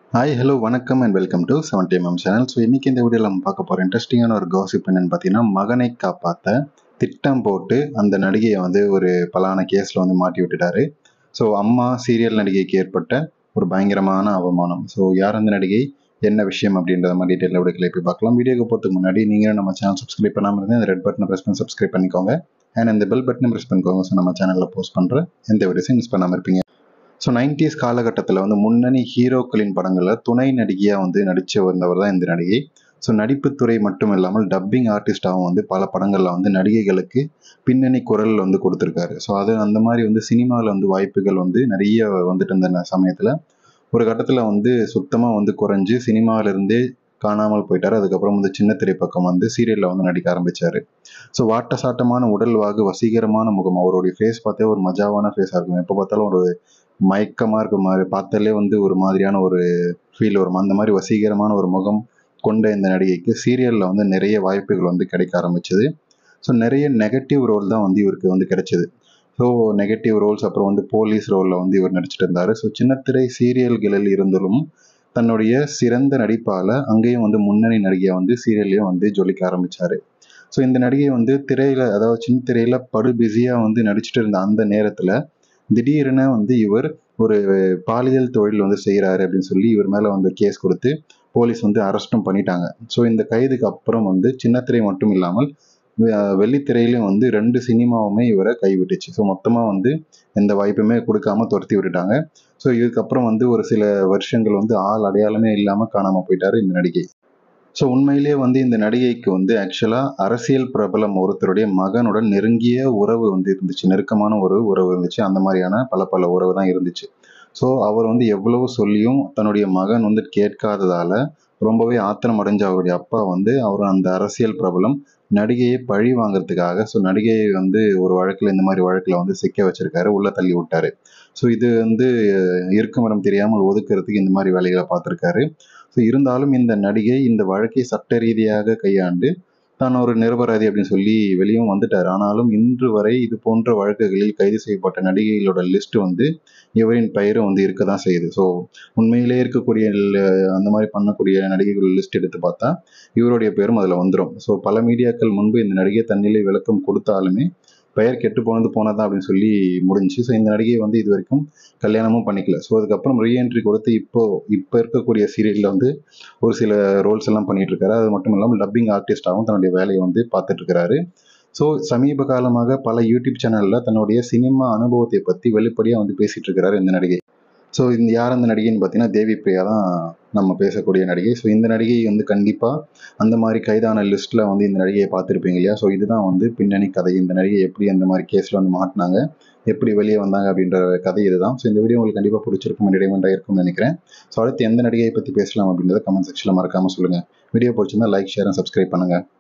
Hi hello வணக்கம் and welcome to 70mm channel. So இன்றைக்கி இந்த வீடியோவில் நம்ம பார்க்க போகிற இன்ட்ரெஸ்டிங்கான ஒரு காசிப் என்னென்னு பார்த்தீங்கன்னா, மகனை காப்பாற்ற திட்டம் போட்டு அந்த நடிகையை வந்து ஒரு பலான கேஸில் வந்து மாட்டி விட்டுட்டாரு. ஸோ அம்மா சீரியல் நடிகைக்கு ஏற்பட்ட ஒரு பயங்கரமான அவமானம். ஸோ யார் அந்த நடிகை, என்ன விஷயம் அப்படின்றத மாதிரி டீட்டெயிலாக வீடியோக்களை போய் பார்க்கலாம். வீடியோக்கு போகிறதுக்கு முன்னாடி நீங்கள் நம்ம சேனல் சப்ஸ்கிரைப் பண்ணாமல் இருந்தால் அந்த ரெட் பட்டனை ப்ரெஸ் பண்ணி சப்ஸ்கிரைப் பண்ணிக்கோங்க. அண்ட் அந்த பெல் பட்டனை ப்ரெஸ் பண்ணிக்கோங்க. ஸோ நம்ம சேனலில் போஸ்ட் பண்ணுற எந்த வீடியோஸையும் மிஸ் பண்ணாமல் இருப்பீங்க. ஸோ 90s காலகட்டத்தில் வந்து முன்னணி ஹீரோக்களின் படங்களில் துணை நடிகையாக வந்து நடித்து வந்தவர் தான் இந்த நடிகை. ஸோ நடிப்புத்துறை மட்டும் இல்லாமல் டப்பிங் ஆர்டிஸ்டாகவும் வந்து பல படங்களில் வந்து நடிகைகளுக்கு பின்னணி குரல் வந்து கொடுத்துருக்காரு. ஸோ அது அந்த மாதிரி வந்து சினிமாவில் வந்து வாய்ப்புகள் வந்து நிறைய வந்துட்டு இருந்த சமயத்தில் ஒரு கட்டத்தில் வந்து சுத்தமாக வந்து குறைஞ்சி சினிமாவிலிருந்தே காணாமல் போயிட்டார். அதுக்கப்புறம் வந்து சின்ன திரை பக்கம் வந்து சீரியலில் வந்து நடிக்க ஆரம்பித்தார். ஸோ வாட்ட சாட்டமான உடல் வாகு, வசீகரமான முகம், அவருடைய ஃபேஸ் பார்த்தே ஒரு மஜாவான ஃபேஸாக இருக்கும். எப்போ பார்த்தாலும் ஒரு மயக்கமாக இருக்க மாதிரி, பார்த்தாலே வந்து ஒரு மாதிரியான ஒரு ஃபீல் வரும். அந்த மாதிரி வசீகரமான ஒரு முகம் கொண்ட இந்த நடிகைக்கு சீரியலில் வந்து நிறைய வாய்ப்புகள் வந்து கிடைக்க ஆரம்பிச்சது. ஸோ நிறைய நெகட்டிவ் ரோல் தான் வந்து இவருக்கு வந்து கிடைச்சிது. ஸோ நெகட்டிவ் ரோல்ஸ், அப்புறம் வந்து போலீஸ் ரோலில் வந்து இவர் நடிச்சிட்டு இருந்தார். ஸோ சின்னத்திரை சீரியல்களில் இருந்தாலும் தன்னுடைய சிறந்த நடிப்பால் அங்கேயும் வந்து முன்னணி நடிகையை வந்து சீரியல்லையும் வந்து ஜொலிக்க ஆரம்பித்தார். ஸோ இந்த நடிகை வந்து திரையில், அதாவது சின்ன திரையில் படு பிஸியாக வந்து நடிச்சிட்டு இருந்த அந்த நேரத்தில் திடீரென வந்து இவர் ஒரு பாலியல் தொழில் வந்து செய்கிறாரு அப்படின்னு சொல்லி இவர் மேலே வந்து கேஸ் கொடுத்து போலீஸ் வந்து அரெஸ்ட்டும் பண்ணிட்டாங்க. ஸோ இந்த கைதுக்கு அப்புறம் வந்து சின்னத்திரை மட்டும் இல்லாமல் வெள்ளித்திரையிலும் வந்து 2 சினிமாவுமே இவரை கைவிட்டுச்சு. ஸோ மொத்தமாக வந்து எந்த வாய்ப்புமே கொடுக்காம துரத்தி விட்டுட்டாங்க. ஸோ இதுக்கப்புறம் வந்து ஒரு சில வருஷங்கள் வந்து ஆள் அடையாளமே இல்லாமல் காணாமல் போயிட்டாரு இந்த நடிகை. ஸோ உண்மையிலேயே வந்து இந்த நடிகைக்கு வந்து ஆக்சுவலாக அரசியல் பிரபலம் ஒருத்தருடைய மகனுடன் நெருங்கிய உறவு வந்து இருந்துச்சு, நெருக்கமான ஒரு உறவு இருந்துச்சு. அந்த மாதிரியான பல உறவு தான் இருந்துச்சு. ஸோ அவர் வந்து எவ்வளவு சொல்லியும் தன்னுடைய மகன் வந்து கேட்காததால ரொம்பவே ஆத்திரம் அடைஞ்ச அவருடைய அப்பா வந்து அவர் அந்த அரசியல் பிரபலம் நடிகையை பழி வாங்குறதுக்காக, ஸோ நடிகையை வந்து ஒரு வழக்கில், இந்த மாதிரி வழக்கில் வந்து சிக்க வச்சிருக்காரு, உள்ள தள்ளி விட்டாரு. ஸோ இது வந்து இருக்கும் இடம் தெரியாமல் ஒதுக்குறதுக்கு இந்த மாதிரி வேலைகளை பார்த்துருக்காரு. ஸோ இருந்தாலும் இந்த நடிகை இந்த வழக்கை சட்ட ரீதியாக கையாண்டு தான் ஒரு நிரபராதி அப்படின்னு சொல்லி வெளியும் வந்துட்டார். ஆனாலும் இன்று வரை இது போன்ற வழக்குகளில் கைது செய்யப்பட்ட நடிகைகளோட லிஸ்ட் வந்து இவரின் பெயரும் வந்து இருக்க தான் செய்யுது. ஸோ உண்மையிலே இருக்கக்கூடிய அந்த மாதிரி பண்ணக்கூடிய நடிகைகள் லிஸ்ட் எடுத்து பார்த்தா இவருடைய பேரும் அதில் வந்துடும். ஸோ பல மீடியாக்கள் முன்பு இந்த நடிகை தன்னிலை விளக்கம் கொடுத்தாலுமே பெயர் கெட்டு போனதான் அப்படின்னு சொல்லி முடிஞ்சு. ஸோ இந்த நடிகை வந்து இது வரைக்கும் கல்யாணமும் பண்ணிக்கல. ஸோ அதுக்கப்புறம் ரீஎன்ட்ரி கொடுத்து இப்போ இருக்கக்கூடிய சீரியலில் வந்து ஒரு சில ரோல்ஸ் எல்லாம் பண்ணிட்டு இருக்காரு. அது மட்டும் இல்லாமல் டப்பிங் ஆர்டிஸ்டாகவும் தன்னுடைய வேலையை வந்து பார்த்துட்டு இருக்காரு. ஸோ சமீப காலமாக பல யூடியூப் சேனலில் தன்னுடைய சினிமா அனுபவத்தை பற்றி வெளிப்படையாக வந்து பேசிட்டு இருக்கிறாரு இந்த நடிகை. ஸோ இந்த யார் அந்த நடிகைன்னு பார்த்தீங்கன்னா தேவி பிரியா தான் நம்ம பேசக்கூடிய நடிகை. ஸோ இந்த நடிகை வந்து கண்டிப்பாக அந்த மாதிரி கைதான லிஸ்ட்டில் வந்து இந்த நடிகையை பார்த்துருப்பீங்க இல்லையா. ஸோ இதுதான் வந்து பின்னணி கதை. இந்த நடிகை எப்படி அந்த மாதிரி கேஸில் வந்து மாட்டினாங்க, எப்படி வெளியே வந்தாங்க அப்படின்ற கதை இதுதான். ஸோ இந்த வீடியோ உங்களுக்கு கண்டிப்பாக பிடிச்சிருக்கும், என்டர்டைன்மெண்ட்டாக இருக்கும்னு நினைக்கிறேன். ஸோ அடுத்து எந்த நடிகையை பற்றி பேசலாம் அப்படின்றத கமெண்ட் செக்ஷனில் மறக்காமல் சொல்லுங்கள். வீடியோ பிடிச்சிருந்தா லைக், ஷேர் அண்ட் சப்ஸ்கிரைப் பண்ணுங்கள்.